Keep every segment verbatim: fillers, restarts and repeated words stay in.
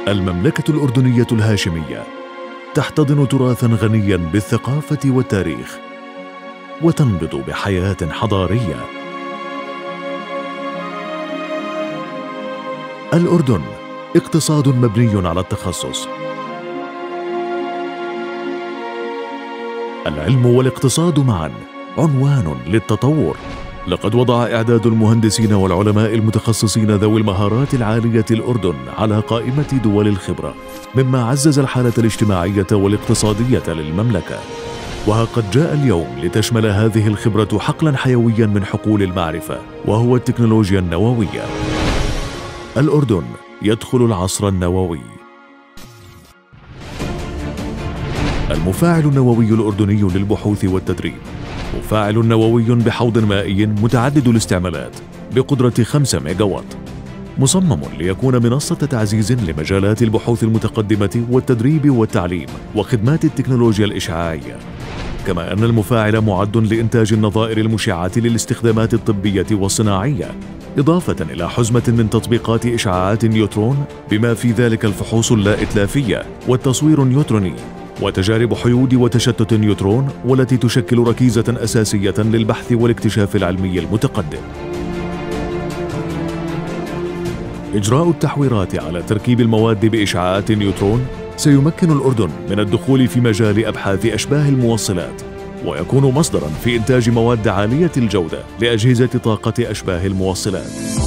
المملكة الأردنية الهاشمية تحتضن تراثاً غنياً بالثقافة والتاريخ، وتنبض بحياة حضارية. الأردن اقتصاد مبني على التخصص. العلم والاقتصاد معاً عنوان للتطور. لقد وضع إعداد المهندسين والعلماء المتخصصين ذوي المهارات العالية الأردن على قائمة دول الخبرة، مما عزز الحالة الاجتماعية والاقتصادية للمملكة. وها قد جاء اليوم لتشمل هذه الخبرة حقلاً حيوياً من حقول المعرفة، وهو التكنولوجيا النووية. الأردن يدخل العصر النووي. المفاعل النووي الأردني للبحوث والتدريب مفاعل نووي بحوض مائي متعدد الاستعمالات بقدرة خمسة ميجا واط، مصمم ليكون منصة تعزيز لمجالات البحوث المتقدمة والتدريب والتعليم وخدمات التكنولوجيا الإشعاعية. كما أن المفاعل معد لإنتاج النظائر المشعة للاستخدامات الطبية والصناعية، إضافة إلى حزمة من تطبيقات إشعاعات نيوترون، بما في ذلك الفحوص اللا إتلافية والتصوير النيوتروني وتجارب حيود وتشتت نيوترون، والتي تشكل ركيزة أساسية للبحث والاكتشاف العلمي المتقدم. إجراء التحويرات على تركيب المواد بإشعاعات نيوترون سيمكن الأردن من الدخول في مجال أبحاث أشباه الموصلات، ويكون مصدراً في إنتاج مواد عالية الجودة لأجهزة طاقة أشباه الموصلات.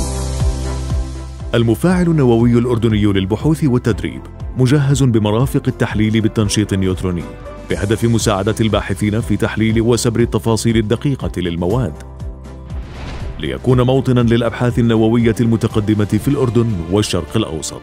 المفاعل النووي الأردني للبحوث والتدريب مجهز بمرافق التحليل بالتنشيط النيوتروني، بهدف مساعدة الباحثين في تحليل وسبر التفاصيل الدقيقة للمواد، ليكون موطناً للأبحاث النووية المتقدمة في الأردن والشرق الأوسط.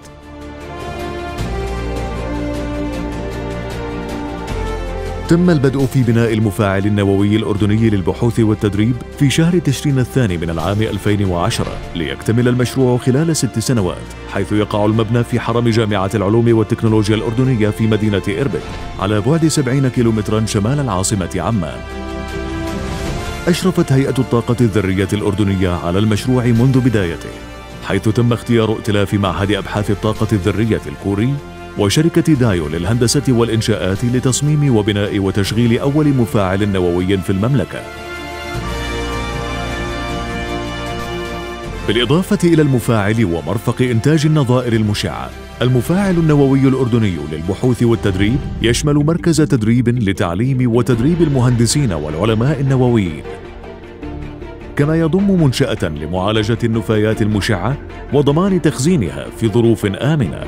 تم البدء في بناء المفاعل النووي الأردني للبحوث والتدريب في شهر تشرين الثاني من العام ألفين وعشرة، ليكتمل المشروع خلال ست سنوات، حيث يقع المبنى في حرم جامعة العلوم والتكنولوجيا الأردنية في مدينة إربد، على بعد سبعين كيلومتراً شمال العاصمة عمان. أشرفت هيئة الطاقة الذرية الأردنية على المشروع منذ بدايته، حيث تم اختيار ائتلاف معهد أبحاث الطاقة الذرية الكوري وشركة دايو للهندسة والإنشاءات لتصميم وبناء وتشغيل أول مفاعل نووي في المملكة. بالإضافة إلى المفاعل ومرفق إنتاج النظائر المشعة، المفاعل النووي الأردني للبحوث والتدريب يشمل مركز تدريب لتعليم وتدريب المهندسين والعلماء النوويين، كما يضم منشأة لمعالجة النفايات المشعة وضمان تخزينها في ظروف آمنة.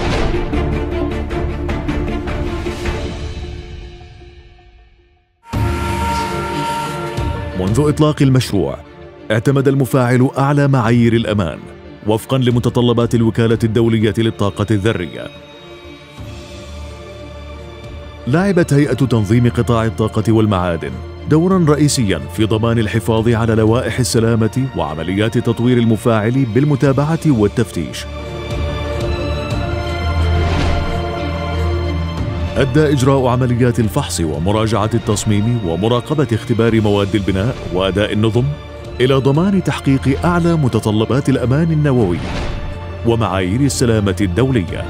منذ إطلاق المشروع اعتمد المفاعل أعلى معايير الأمان وفقاً لمتطلبات الوكالة الدولية للطاقة الذرية. لعبت هيئة تنظيم قطاع الطاقة والمعادن دوراً رئيسياً في ضمان الحفاظ على لوائح السلامة وعمليات تطوير المفاعل بالمتابعة والتفتيش. أدى إجراء عمليات الفحص ومراجعة التصميم ومراقبة اختبار مواد البناء وأداء النظم إلى ضمان تحقيق أعلى متطلبات الأمان النووي ومعايير السلامة الدولية.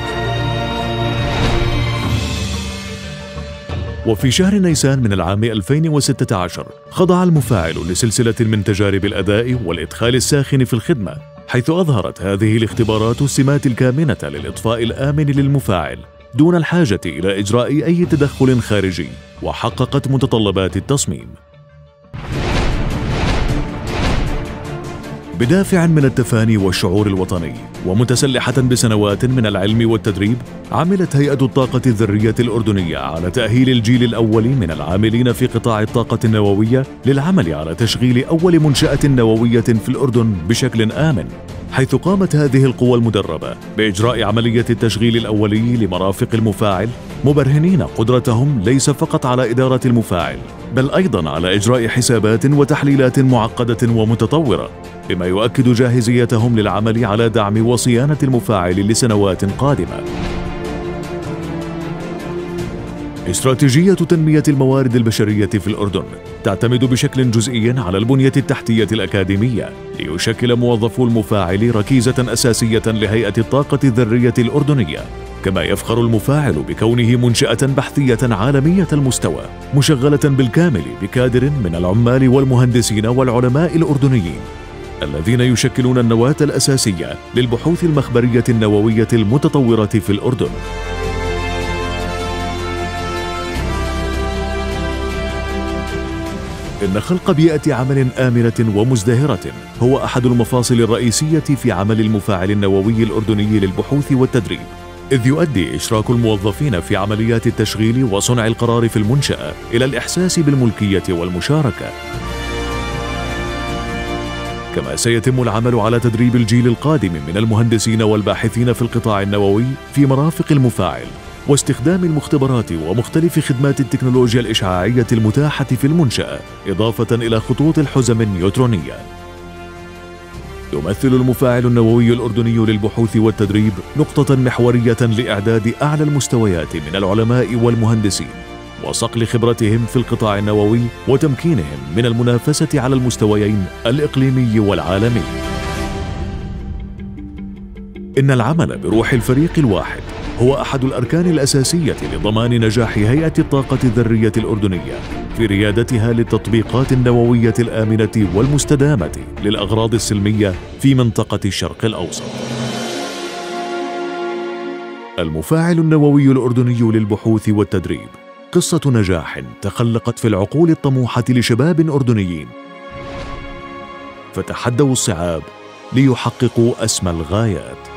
وفي شهر نيسان من العام ألفين وستة عشر خضع المفاعل لسلسلة من تجارب الأداء والإدخال الساخن في الخدمة، حيث أظهرت هذه الاختبارات السمات الكامنة للإطفاء الآمن للمفاعل دون الحاجة إلى إجراء أي تدخل خارجي، وحققت متطلبات التصميم. بدافع من التفاني والشعور الوطني ومتسلحة بسنوات من العلم والتدريب، عملت هيئة الطاقة الذرية الأردنية على تأهيل الجيل الأول من العاملين في قطاع الطاقة النووية للعمل على تشغيل أول منشأة نووية في الأردن بشكل آمن، حيث قامت هذه القوى المدربة بإجراء عملية التشغيل الأولي لمرافق المفاعل، مبرهنين قدرتهم ليس فقط على إدارة المفاعل بل أيضاً على إجراء حسابات وتحليلات معقدة ومتطورة، بما يؤكد جاهزيتهم للعمل على دعم وصيانة المفاعل لسنوات قادمة. استراتيجية تنمية الموارد البشرية في الأردن تعتمد بشكل جزئي على البنية التحتية الأكاديمية، ليشكل موظفو المفاعل ركيزة أساسية لهيئة الطاقة الذرية الأردنية. كما يفخر المفاعل بكونه منشأة بحثية عالمية المستوى، مشغلة بالكامل بكادر من العمال والمهندسين والعلماء الأردنيين، الذين يشكلون النواة الأساسية للبحوث المخبرية النووية المتطورة في الأردن. إن خلق بيئة عمل آمنة ومزدهرة هو أحد المفاصل الرئيسية في عمل المفاعل النووي الأردني للبحوث والتدريب، إذ يؤدي إشراك الموظفين في عمليات التشغيل وصنع القرار في المنشأة إلى الإحساس بالملكية والمشاركة. كما سيتم العمل على تدريب الجيل القادم من المهندسين والباحثين في القطاع النووي في مرافق المفاعل، واستخدام المختبرات ومختلف خدمات التكنولوجيا الإشعاعية المتاحة في المنشأة، إضافة إلى خطوط الحزم النيوترونية. يمثل المفاعل النووي الأردني للبحوث والتدريب نقطة محورية لإعداد أعلى المستويات من العلماء والمهندسين، وصقل خبرتهم في القطاع النووي وتمكينهم من المنافسة على المستويين الإقليمي والعالمي. إن العمل بروح الفريق الواحد هو أحد الأركان الأساسية لضمان نجاح هيئة الطاقة الذرية الأردنية في ريادتها للتطبيقات النووية الآمنة والمستدامة للأغراض السلمية في منطقة الشرق الأوسط. المفاعل النووي الأردني للبحوث والتدريب قصة نجاح تخلقت في العقول الطموحة لشباب أردنيين فتحدوا الصعاب ليحققوا أسمى الغايات.